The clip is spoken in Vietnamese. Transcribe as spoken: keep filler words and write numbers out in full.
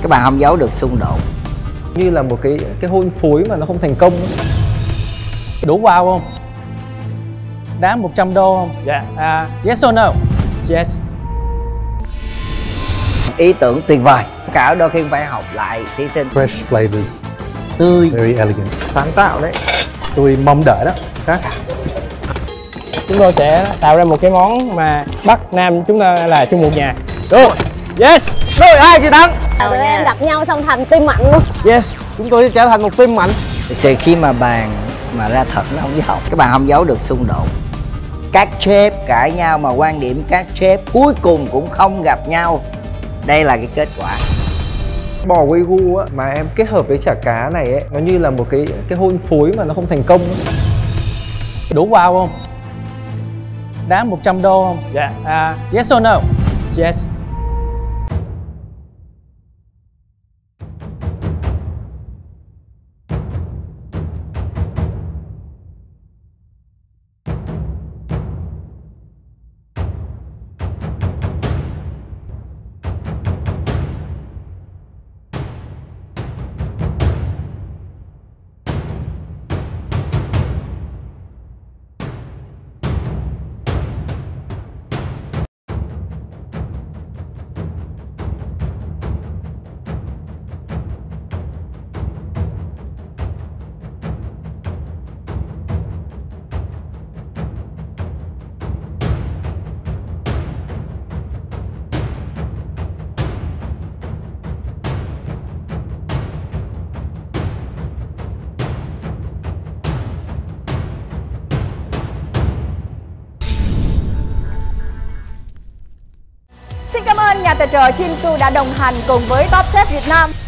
Các bạn không giấu được xung đột. Như là một cái cái hôn phối mà nó không thành công. Đủ wow không? Đá một trăm đô không? Dạ. Yeah. Uh, yes or no? Yes. Ý tưởng tuyệt vời. Cả đôi khi phải học lại thí sinh. Fresh flavors. Tươi. Very elegant. Sáng tạo đấy. Tôi mong đợi đó. Các. Chúng tôi sẽ tạo ra một cái món mà Bắc Nam chúng ta là chung một nhà. Được. Yes. Rồi ai chiến thắng? Tụi em gặp nhau xong thành team mạnh luôn. Yes. Chúng tôi sẽ trở thành một team mạnh. Thực sự khi mà bàn mà ra thật nó không giấu. Các bạn không giấu được xung đột. Các sếp cãi nhau mà quan điểm các sếp cuối cùng cũng không gặp nhau. Đây là cái kết quả. Bò Wagyu á mà em kết hợp với chả cá này ấy, nó như là một cái cái hôn phối mà nó không thành công. Đủ wow không? Đá một trăm đô không? Dạ. Yeah. Uh, yes or no? Yes. Xin cảm ơn nhà tài trợ Chinsu đã đồng hành cùng với Top Chef Việt Nam.